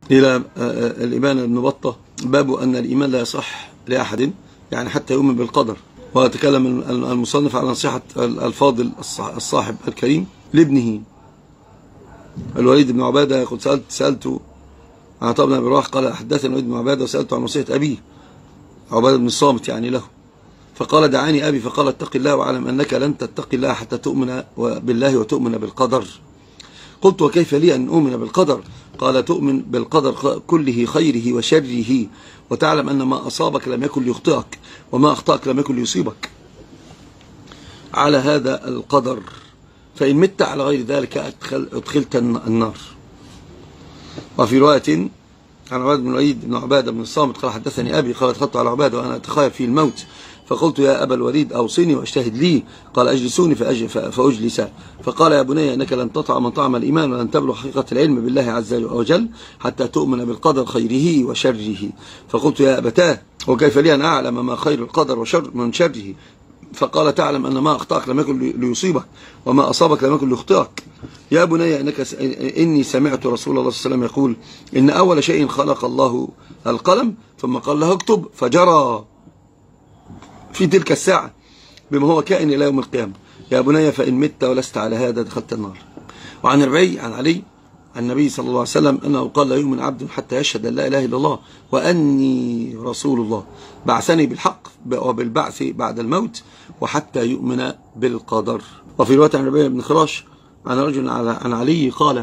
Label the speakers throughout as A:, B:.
A: إلى الإبانة ابن بطة، باب أن الإيمان لا يصح لأحد يعني حتى يؤمن بالقدر. ويتكلم المصنف على نصيحة الفاضل الصاحب الكريم لابنه الوليد بن عبادة. يقول سألت عن طبعا أبي رواح قال حدثني الوليد بن عبادة وسألت عن وصية أبيه عبادة بن الصامت يعني له، فقال دعاني أبي فقال اتق الله واعلم أنك لن تتقي الله حتى تؤمن بالله وتؤمن بالقدر. قلت وكيف لي أن أؤمن بالقدر؟ قال تؤمن بالقدر كله خيره وشره، وتعلم أن ما أصابك لم يكن ليخطئك وما أخطأك لم يكن ليصيبك على هذا القدر، فإن مت على غير ذلك أدخلت النار. وفي رواية عن عبادة بن الوليد بن عبادة بن الصامت قال حدثني أبي قال دخلت على عبادة وأنا أتخيل فيه الموت فقلت يا أبا الوليد أوصني واجتهد لي، قال أجلسوني فأجلس، فقال يا بني إنك لن تطعم من طعم الإيمان ولن تبلغ حقيقة العلم بالله عز وجل حتى تؤمن بالقدر خيره وشره. فقلت يا أبتاه وكيف لي أن أعلم ما خير القدر وشر من شره؟ فقال تعلم أن ما أخطأك لم يكن ليصيبك وما أصابك لم يكن ليخطئك. يا بني إني سمعت رسول الله صلى الله عليه وسلم يقول إن أول شيء خلق الله القلم ثم قال له اكتب فجرى في تلك الساعة بما هو كائن إلى يوم القيامة. يا بني فإن مت ولست على هذا دخلت النار. وعن ربيع عن علي عن النبي صلى الله عليه وسلم أنه قال لا يؤمن عبد حتى يشهد أن لا إله إلا الله وأني رسول الله بعثني بالحق وبالبعث بعد الموت وحتى يؤمن بالقدر. وفي رواية عن ربيع بن خراش عن رجل عن علي قال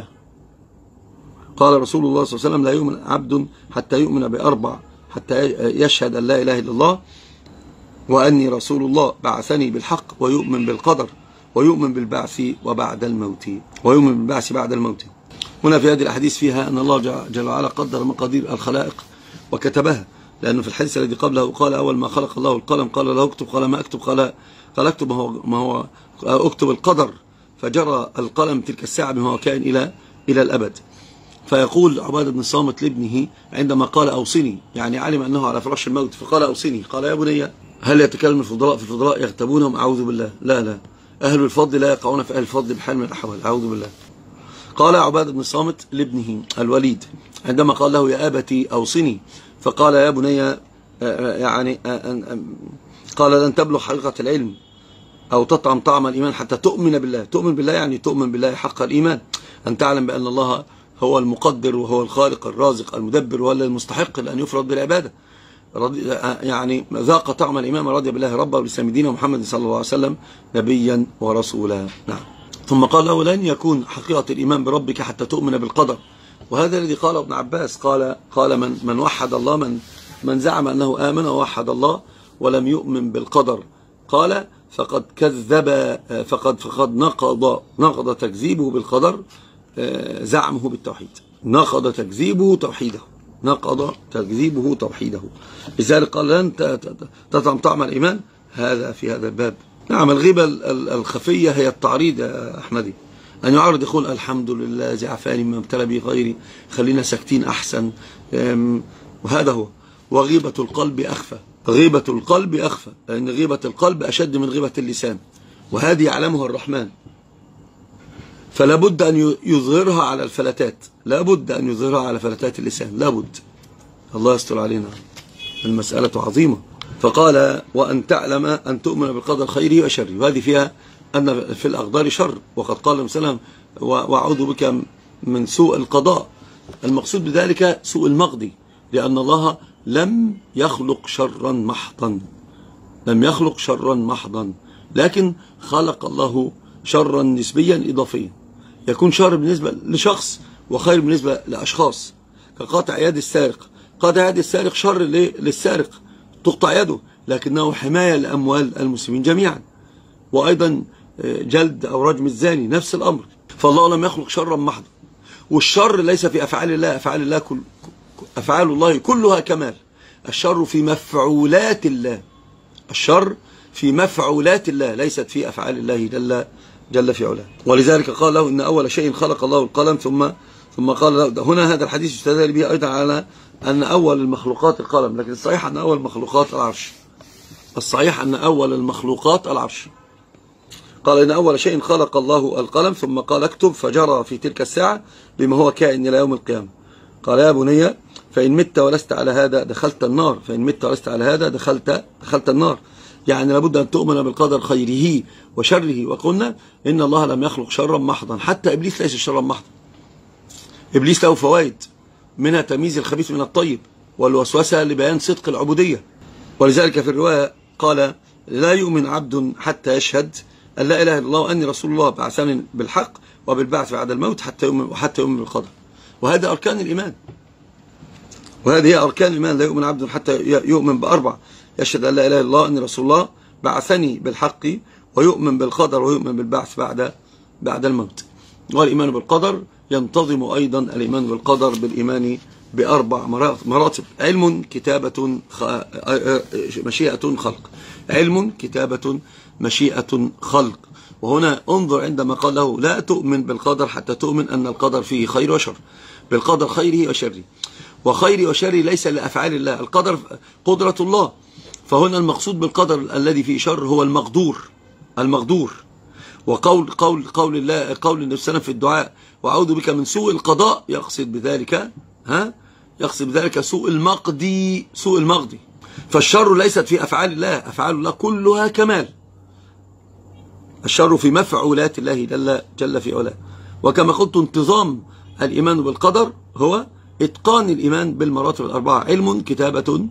A: رسول الله صلى الله عليه وسلم لا يؤمن عبد حتى يؤمن بأربع حتى يشهد أن لا إله إلا الله وأني رسول الله بعثني بالحق ويؤمن بالقدر ويؤمن بالبعث وبعد الموت ويؤمن بالبعث بعد الموت. هنا في هذه الأحاديث فيها أن الله جل وعلا قدر مقادير الخلائق وكتبها، لأنه في الحديث الذي قبله قال أول ما خلق الله القلم قال له اكتب قال ما أكتب قال اكتب ما هو اكتب القدر، فجرى القلم تلك الساعة بما هو كائن إلى الأبد. فيقول عبادة بن الصامت لابنه عندما قال أوصني يعني علم أنه على فراش الموت فقال أوصني، قال يا بني هل يتكلم الفضلاء في الفضلاء يغتابونهم؟ أعوذ بالله، لا أهل الفضل لا يقعون في أهل الفضل بحال من الأحوال، أعوذ بالله. قال عبادة بن الصامت لابنه الوليد عندما قال له يا أبتي أوصني فقال يا بني يعني قال لن تبلغ حقيقة العلم أو تطعم طعم الإيمان حتى تؤمن بالله. تؤمن بالله يعني تؤمن بالله حق الإيمان، أن تعلم بأن الله هو المقدر وهو الخالق الرازق المدبر ولا المستحق لأن يفرض بالعبادة. يعني ذاق طعم الإيمان رضي بالله ربا ولسان دينه محمد صلى الله عليه وسلم نبيا ورسولا. نعم. ثم قال له لن يكون حقيقة الإيمان بربك حتى تؤمن بالقدر، وهذا الذي قاله ابن عباس قال من وحد الله من زعم أنه آمن ووحد الله ولم يؤمن بالقدر قال فقد كذب فقد نقض تكذيبه بالقدر زعمه بالتوحيد، نقض تكذيبه توحيده. لذلك قال لن تطعم طعم الإيمان هذا في هذا الباب. نعم. الغيبة الخفية هي التعريض يا أحمدي، أن يعرض يقول الحمد لله زعفاني مما ابتلى به غيري خلينا ساكتين أحسن، وهذا هو. وغيبة القلب أخفى، غيبة القلب أخفى، لأن غيبة القلب أشد من غيبة اللسان، وهذه يعلمها الرحمن، فلا بد أن يظهرها على الفلتات، لا بد أن يظهرها على فلتات اللسان، لا بد. الله يستر علينا، المسألة عظيمة. فقال وأن تعلم أن تؤمن بالقدر خيره وشره، وهذه فيها أن في الأقدار شر، وقد قال النبي صلى الله عليه وسلم وأعوذ بك من سوء القضاء، المقصود بذلك سوء المقضي، لأن الله لم يخلق شرا محضا، لكن خلق الله شرا نسبيا إضافيا، يكون شر بالنسبة لشخص وخير بالنسبة لأشخاص، كقطع يد السارق. قطع يد السارق شر للسارق تقطع يده، لكنه حماية لأموال المسلمين جميعا، وأيضا جلد أو رجم الزاني نفس الأمر. فالله لم يخلق شرا محضا، والشر ليس في أفعال الله، أفعال الله كلها كمال. الشر في مفعولات الله، الشر في مفعولات الله ليست في أفعال الله جل في علاه. ولذلك قال له إن أول شيء خلق الله القلم ثم قال له. هنا هذا الحديث يستدل به أيضا على أن أول المخلوقات القلم، لكن الصحيح أن أول المخلوقات العرش، الصحيح أن أول المخلوقات العرش. قال إن أول شيء خلق الله القلم ثم قال اكتب فجرى في تلك الساعة بما هو كائن إلى يوم القيامة. قال يا بني فإن مت ولست على هذا دخلت النار، فإن مت ولست على هذا دخلت النار. يعني لابد أن تؤمن بالقدر خيره وشره. وقلنا إن الله لم يخلق شرا محضا، حتى إبليس ليس شرا محضا. إبليس له فوائد، منها تمييز الخبيث من الطيب والوسوسة لبيان صدق العبودية. ولذلك في الرواية قال لا يؤمن عبد حتى يشهد أن لا إله إلا الله وأني رسول الله بعثني بالحق وبالبعث بعد الموت حتى يؤمن بالقدر. وهذا أركان الإيمان، وهذه هي أركان الإيمان. لا يؤمن عبد حتى يؤمن بأربع: يشهد أن لا إله إلا الله وأني رسول الله بعثني بالحق ويؤمن بالقدر ويؤمن بالبعث بعد الموت. والإيمان بالقدر ينتظم أيضا الإيمان بالقدر بالإيمان بأربع مراتب: علم، كتابة، مشيئة، خلق. علم، كتابة، مشيئة، خلق. وهنا انظر عندما قال له لا تؤمن بالقدر حتى تؤمن أن القدر فيه خير وشر، بالقدر خيره وشره. وخير وشره ليس لأفعال الله، القدر قدرة الله. فهنا المقصود بالقدر الذي فيه شر هو المقدور. وقول قول الله، قول النبي صلى الله عليه وسلم في الدعاء: وأعوذ بك من سوء القضاء، يقصد بذلك سوء المقضي. فالشر ليست في أفعال الله، أفعال الله كلها كمال. الشر في مفعولات الله جل في علاه. وكما قلت انتظام الإيمان بالقدر هو إتقان الإيمان بالمراتب الأربعة: علم، كتابة،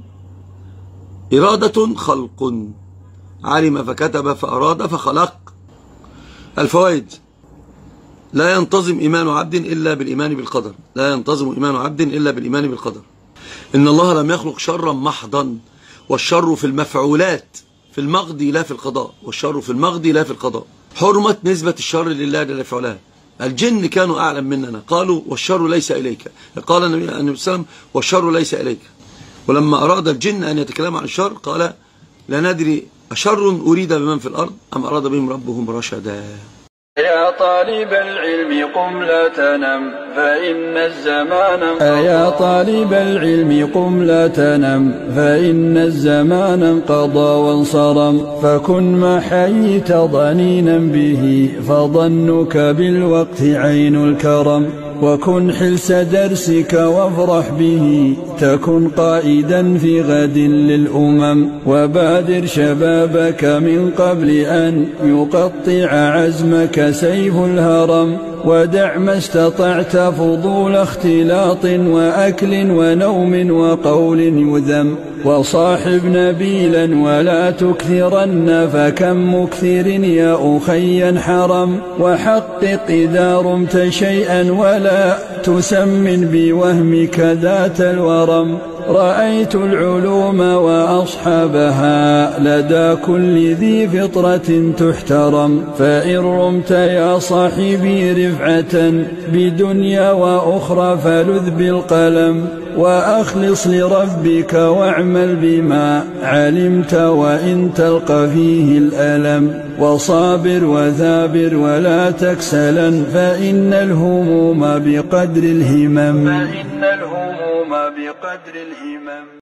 A: إرادة، خلق. علم فكتب فأراد فخلق. الفوائد: لا ينتظم إيمان عبد إلا بالإيمان بالقدر، لا ينتظم إيمان عبد إلا بالإيمان بالقدر. إن الله لم يخلق شرا محضا، والشر في المفعولات، في المقضي لا في القضاء، والشر في المقضي لا في القضاء. حرمة نسبة الشر لله جل في علاه. الجن كانوا أعلم مننا، قالوا والشر ليس إليك. قال النبي صلى الله عليه وسلم والشر ليس إليك. ولما أراد الجن أن يتكلم عن الشر قال لا ندري أشر أريد بمن في الأرض أم أراد بهم ربهم رشدا.
B: يا طالب العلم قم لا تنم فإن الزمان انقضى. يا طالب العلم قم لا تنم فإن الزمان انقضى وانصرم. فكن ما حييت ضنينا به فظنك بالوقت عين الكرم. وكن حلس درسك وافرح به تكن قائدا في غد للأمم. وبادر شبابك من قبل أن يقطع عزمك سيف الهرم. ودع ما استطعت فضول اختلاط وأكل ونوم وقول يذم. وصاحب نبيلا ولا تكثرن فكم مكثر يا أخي حرم. وحقق إذا رمت شيئا ولا تسمن بوهمك ذات الورم. رأيت العلوم وأصحابها لدى كل ذي فطرة تحترم. فإن رمت يا صاحبي رفعة بدنيا وأخرى فلذ بالقلم. وأخلص لربك واعمل بما علمت وإن تلقى فيه الألم. وصابر وثابر ولا تكسلا فإن الهموم بقدر الهمم.